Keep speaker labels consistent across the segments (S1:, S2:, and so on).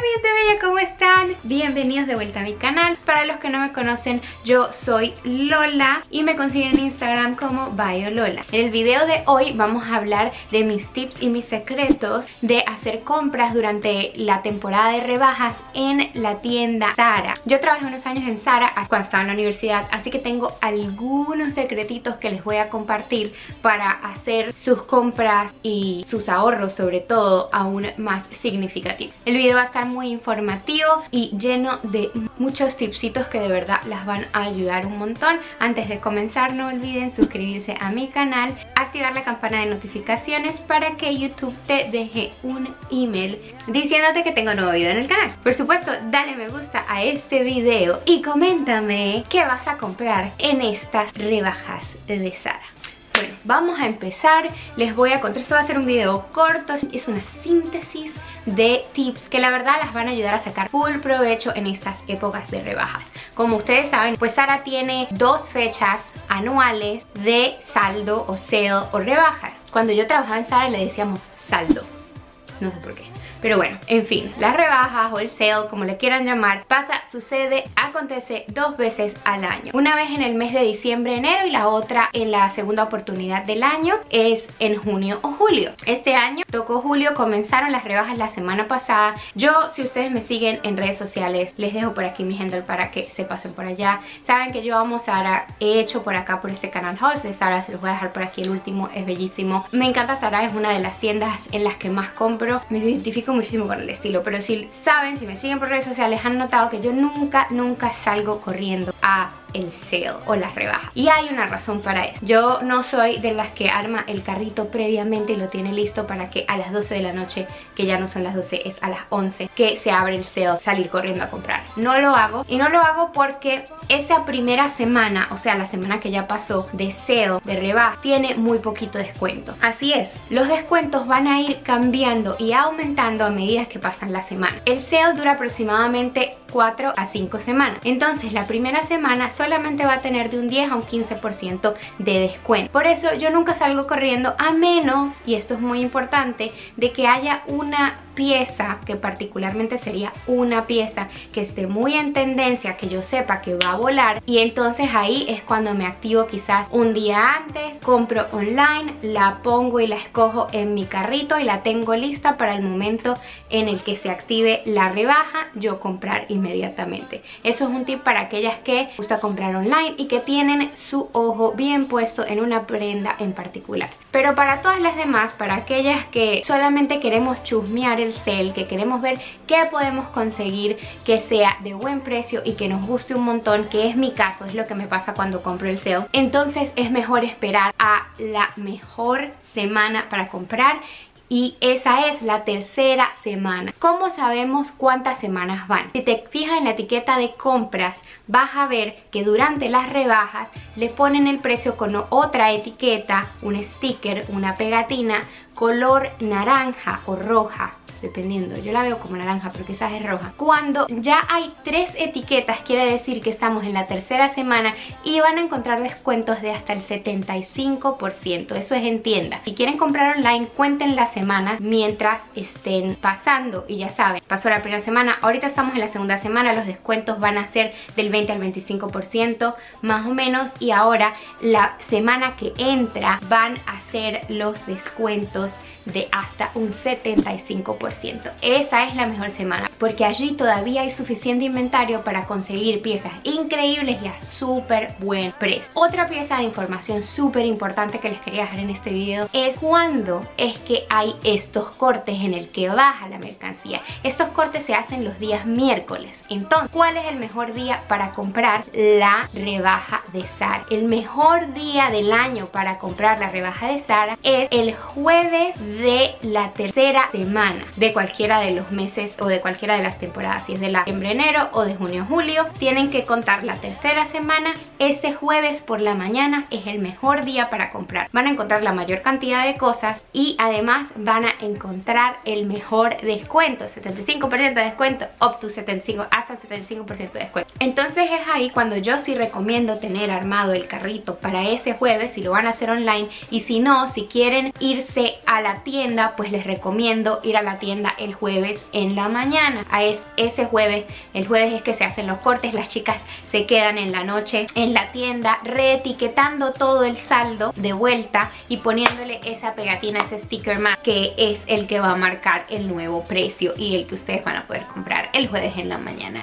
S1: mi gente bella, ¿cómo están? Bienvenidos de vuelta a mi canal. Para los que no me conocen, yo soy Lola y me consiguen en Instagram como BioLola. En el video de hoy vamos a hablar de mis tips y mis secretos de hacer compras durante la temporada de rebajas en la tienda Zara. Yo trabajé unos años en Zara cuando estaba en la universidad, así que tengo algunos secretitos que les voy a compartir para hacer sus compras y sus ahorros sobre todo aún más significativos. El video va a estar muy informativo y lleno de muchos tipsitos que de verdad las van a ayudar un montón. Antes de comenzar, no olviden suscribirse a mi canal, activar la campana de notificaciones para que YouTube te deje un email diciéndote que tengo nuevo video en el canal. Por supuesto, dale me gusta a este video y coméntame qué vas a comprar en estas rebajas de Zara. Bueno, vamos a empezar. Les voy a contar, esto va a ser un video corto, es una síntesis de tips que la verdad las van a ayudar a sacar full provecho en estas épocas de rebajas. Como ustedes saben, pues Zara tiene dos fechas anuales de saldo o sale o rebajas. Cuando yo trabajaba en Zara le decíamos saldo, no sé por qué. Pero bueno, en fin, las rebajas o el sale, como le quieran llamar, sucede, acontece dos veces al año. Una vez en el mes de diciembre, enero, y la otra en la segunda oportunidad del año es en junio o julio. Este año tocó julio, comenzaron las rebajas la semana pasada. Yo, si ustedes me siguen en redes sociales, les dejo por aquí mi handle para que se pasen por allá. Saben que yo amo Zara, he hecho por acá por este canal hauls de Zara, se los voy a dejar por aquí el último, es bellísimo. Me encanta Zara, es una de las tiendas en las que más compro, me identifico muchísimo con el estilo, pero si saben, si me siguen por redes sociales, han notado que yo nunca salgo corriendo a el sale o las rebajas, y hay una razón para eso. Yo no soy de las que arma el carrito previamente y lo tiene listo para que a las 12 de la noche, que ya no son las 12, es a las 11 que se abre el sale, salir corriendo a comprar. No lo hago, y no lo hago porque esa primera semana, o sea la semana que ya pasó de sale, de rebaja, tiene muy poquito descuento. Así es, los descuentos van a ir cambiando y aumentando a medida que pasan la semana. El sale dura aproximadamente 4 a 5 semanas, entonces la primera semana solamente va a tener de un 10 a un 15% de descuento. Por eso yo nunca salgo corriendo, a menos, y esto es muy importante, de que haya una pieza, que particularmente sería una pieza que esté muy en tendencia, que yo sepa que va a volar, y entonces ahí es cuando me activo quizás un día antes, compro online, la pongo y la escojo en mi carrito y la tengo lista para el momento en el que se active la rebaja, yo comprar inmediatamente. Eso es un tip para aquellas que gusta comprar online y que tienen su ojo bien puesto en una prenda en particular. Pero para todas las demás, para aquellas que solamente queremos chusmear el sale, que queremos ver qué podemos conseguir que sea de buen precio y que nos guste un montón, que es mi caso, es lo que me pasa cuando compro el sale, entonces es mejor esperar a la mejor semana para comprar, y esa es la tercera semana. ¿Cómo sabemos cuántas semanas van? Si te fijas en la etiqueta de compras, vas a ver que durante las rebajas le ponen el precio con otra etiqueta, un sticker, una pegatina, color naranja o roja, dependiendo, yo la veo como naranja pero quizás es roja. Cuando ya hay 3 etiquetas, quiere decir que estamos en la tercera semana y van a encontrar descuentos de hasta el 75%, eso es en tienda. Si quieren comprar online, cuenten las semanas mientras estén pasando, y ya saben, pasó la primera semana, ahorita estamos en la segunda semana, los descuentos van a ser del 20 al 25% más o menos, y ahora la semana que entra van a ser los descuentos de hasta un 75%. Esa es la mejor semana porque allí todavía hay suficiente inventario para conseguir piezas increíbles y a súper buen precio. Otra pieza de información súper importante que les quería dejar en este video es cuándo es que hay estos cortes en el que baja la mercancía. Estos cortes se hacen los días miércoles. Entonces, ¿cuál es el mejor día para comprar la rebaja de Zara? El mejor día del año para comprar la rebaja de Zara es el jueves de la tercera semana de cualquiera de los meses o de cualquiera de las temporadas. Si es de la diciembre-enero o de junio-julio, tienen que contar la tercera semana. Ese jueves por la mañana es el mejor día para comprar. Van a encontrar la mayor cantidad de cosas y además van a encontrar el mejor descuento, 75% de descuento, up to 75, hasta 75% de descuento. Entonces es ahí cuando yo sí recomiendo tener armado el carrito para ese jueves si lo van a hacer online, y si no, si quieren irse a la tienda, pues les recomiendo ir a la tienda tienda el jueves en la mañana. Ese jueves, el jueves es que se hacen los cortes, las chicas se quedan en la noche en la tienda reetiquetando todo el saldo de vuelta y poniéndole esa pegatina, ese sticker más, que es el que va a marcar el nuevo precio y el que ustedes van a poder comprar el jueves en la mañana.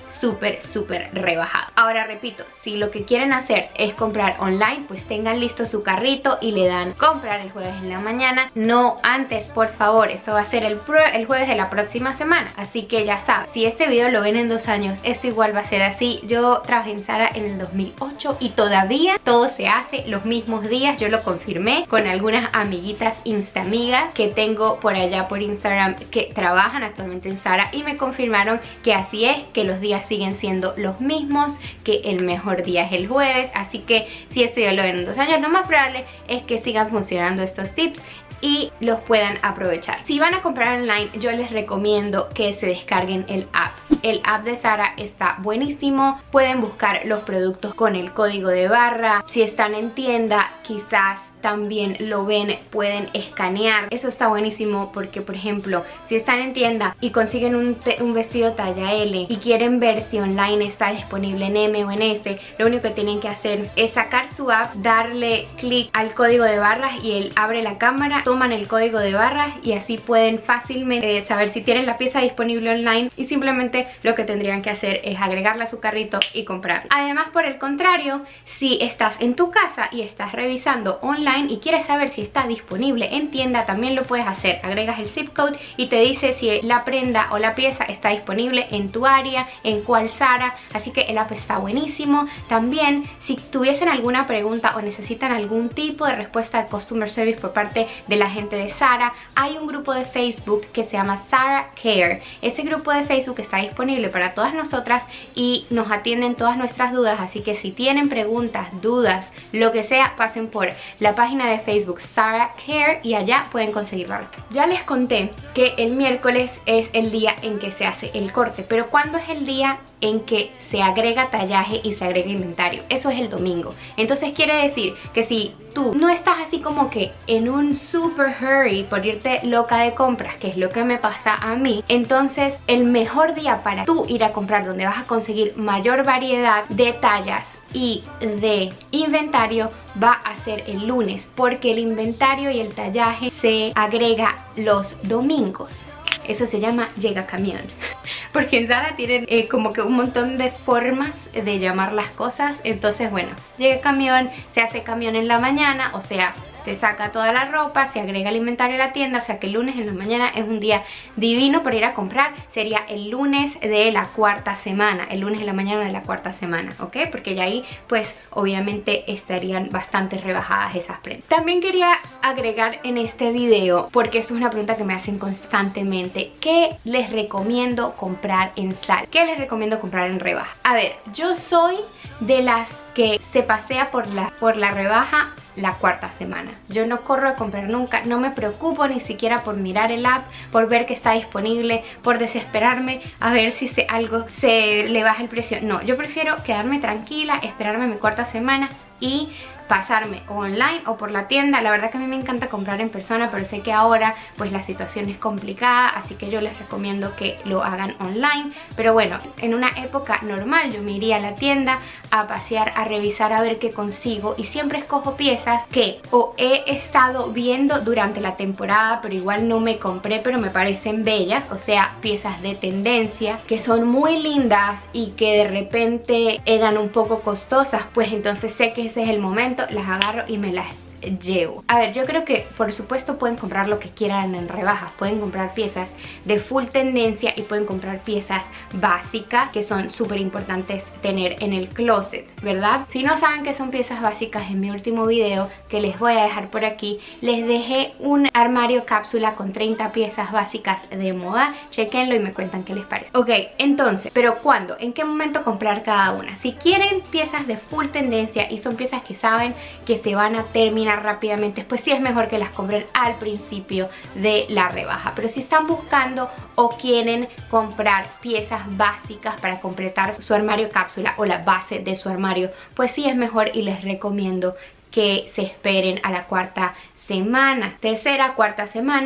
S1: Súper rebajado. Ahora repito, si lo que quieren hacer es comprar online, pues tengan listo su carrito y le dan comprar el jueves en la mañana, no antes, por favor. Eso va a ser el jueves de la próxima semana, así que ya saben, si este video lo ven en 2 años, esto igual va a ser así. Yo trabajé en Zara en el 2008 y todavía todo se hace los mismos días. Yo lo confirmé con algunas amiguitas instamigas que tengo por allá por Instagram que trabajan actualmente en Zara y me confirmaron que así es, que los días siguen siendo los mismos, que el mejor día es el jueves. Así que si este video lo ven en 2 años, lo más probable es que sigan funcionando estos tips y los puedan aprovechar. Si van a comprar online, yo les recomiendo que se descarguen el app. El app de Zara está buenísimo. Pueden buscar los productos con el código de barra. Si están en tienda, quizás también lo ven, pueden escanear. Eso está buenísimo porque, por ejemplo, si están en tienda y consiguen un vestido talla L y quieren ver si online está disponible en M o en S, lo único que tienen que hacer es sacar su app, darle clic al código de barras y él abre la cámara, toman el código de barras y así pueden fácilmente saber si tienen la pieza disponible online, y simplemente lo que tendrían que hacer es agregarla a su carrito y comprarla. Además, por el contrario, si estás en tu casa y estás revisando online y quieres saber si está disponible en tienda, también lo puedes hacer. Agregas el zip code y te dice si la prenda o la pieza está disponible en tu área, en cuál Zara. Así que el app está buenísimo. También, si tuviesen alguna pregunta o necesitan algún tipo de respuesta de customer service por parte de la gente de Zara, hay un grupo de Facebook que se llama Zara Care. Ese grupo de Facebook está disponible para todas nosotras y nos atienden todas nuestras dudas. Así que si tienen preguntas, dudas, lo que sea, pasen por la página de Facebook Zara Care y allá pueden conseguirla. Ya les conté que el miércoles es el día en que se hace el corte, pero ¿cuándo es el día en que se agrega tallaje y se agrega inventario? Eso es el domingo. Entonces quiere decir que si tú no estás así como que en un super hurry por irte loca de compras, que es lo que me pasa a mí, entonces el mejor día para tú ir a comprar, donde vas a conseguir mayor variedad de tallas y de inventario, va a ser el lunes, porque el inventario y el tallaje se agrega los domingos. Eso se llama llega camión. Porque en Zara tienen como que un montón de formas de llamar las cosas. Entonces, bueno, llega camión, se hace camión en la mañana, o sea, se saca toda la ropa, se agrega el inventario a la tienda. O sea que el lunes en la mañana es un día divino para ir a comprar. Sería el lunes de la 4ª semana, el lunes en la mañana de la 4ª semana, ¿ok? Porque ya ahí pues obviamente estarían bastante rebajadas esas prendas. También quería agregar en este video, porque esto es una pregunta que me hacen constantemente, ¿qué les recomiendo comprar en Zara? ¿Qué les recomiendo comprar en rebaja? A ver, yo soy de las que se pasea por la rebaja la 4ª semana. Yo no corro a comprar nunca, no me preocupo ni siquiera por mirar el app, por ver que está disponible, por desesperarme a ver si algo se le baja el precio. No, yo prefiero quedarme tranquila, esperarme mi 4ª semana y pasarme o online o por la tienda. La verdad que a mí me encanta comprar en persona, pero sé que ahora pues la situación es complicada, así que yo les recomiendo que lo hagan online. Pero bueno, en una época normal yo me iría a la tienda a pasear, a revisar, a ver qué consigo, y siempre escojo piezas que o he estado viendo durante la temporada pero igual no me compré, pero me parecen bellas, o sea, piezas de tendencia que son muy lindas y que de repente eran un poco costosas, pues entonces sé que ese es el momento, las agarro y me las llevo. A ver, yo creo que por supuesto pueden comprar lo que quieran en rebajas, pueden comprar piezas de full tendencia y pueden comprar piezas básicas que son súper importantes tener en el closet, ¿verdad? Si no saben qué son piezas básicas, en mi último video que les voy a dejar por aquí, les dejé un armario cápsula con 30 piezas básicas de moda. Chequenlo y me cuentan qué les parece. Ok, entonces, ¿pero cuándo? ¿En qué momento comprar cada una? Si quieren piezas de full tendencia y son piezas que saben que se van a terminar rápidamente, pues sí es mejor que las compren al principio de la rebaja. Pero si están buscando o quieren comprar piezas básicas para completar su armario cápsula o la base de su armario, pues sí es mejor y les recomiendo que se esperen a la 4ª semana. 3ª, 4ª semana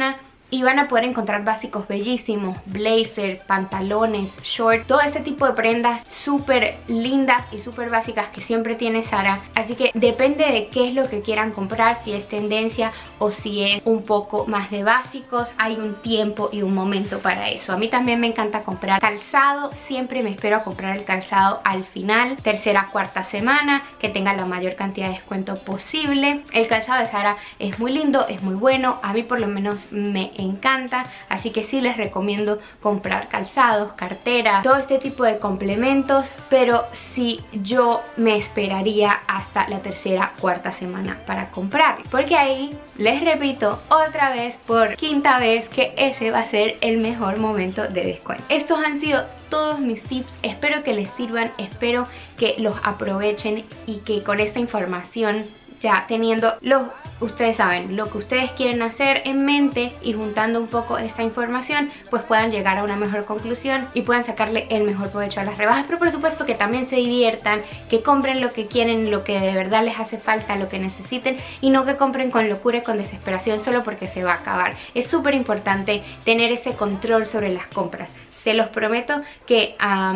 S1: y van a poder encontrar básicos bellísimos, blazers, pantalones, shorts, todo ese tipo de prendas súper lindas y súper básicas que siempre tiene Zara. Así que depende de qué es lo que quieran comprar, si es tendencia o si es un poco más de básicos. Hay un tiempo y un momento para eso. A mí también me encanta comprar calzado, siempre me espero a comprar el calzado al final, tercera, cuarta semana, que tenga la mayor cantidad de descuento posible. El calzado de Zara es muy lindo, es muy bueno, a mí por lo menos me encanta, así que sí les recomiendo comprar calzados, carteras, todo este tipo de complementos, pero sí yo me esperaría hasta la tercera, cuarta semana para comprar, porque ahí les repito otra vez, por quinta vez, que ese va a ser el mejor momento de descuento. Estos han sido todos mis tips, espero que les sirvan, espero que los aprovechen y que con esta información, ya teniendo ustedes saben, lo que ustedes quieren hacer en mente y juntando un poco esta información, pues puedan llegar a una mejor conclusión y puedan sacarle el mejor provecho a las rebajas. Pero por supuesto que también se diviertan, que compren lo que quieren, lo que de verdad les hace falta, lo que necesiten, y no que compren con locura y con desesperación solo porque se va a acabar. Es súper importante tener ese control sobre las compras. Se los prometo que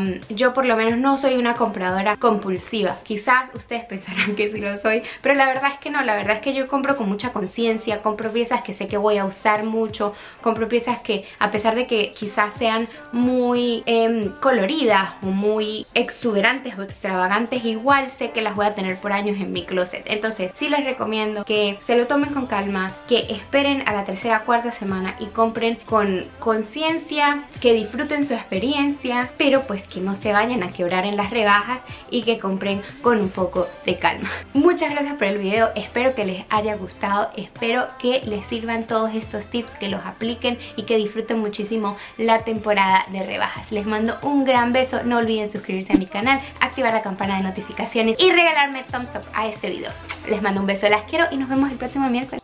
S1: yo por lo menos no soy una compradora compulsiva. Quizás ustedes pensarán que sí lo soy, pero la verdad es que no. La verdad es que yo compro con mucha conciencia, compro piezas que sé que voy a usar mucho, compro piezas que a pesar de que quizás sean muy coloridas o muy exuberantes o extravagantes, igual sé que las voy a tener por años en mi closet. Entonces sí les recomiendo que se lo tomen con calma, que esperen a la tercera, cuarta semana y compren con conciencia, que disfruten su experiencia, pero pues que no se vayan a quebrar en las rebajas y que compren con un poco de calma. Muchas gracias por el video, espero que les haya gustado, espero que les sirvan todos estos tips, que los apliquen y que disfruten muchísimo la temporada de rebajas. Les mando un gran beso, no olviden suscribirse a mi canal, activar la campana de notificaciones y regalarme thumbs up a este video. Les mando un beso, las quiero y nos vemos el próximo miércoles.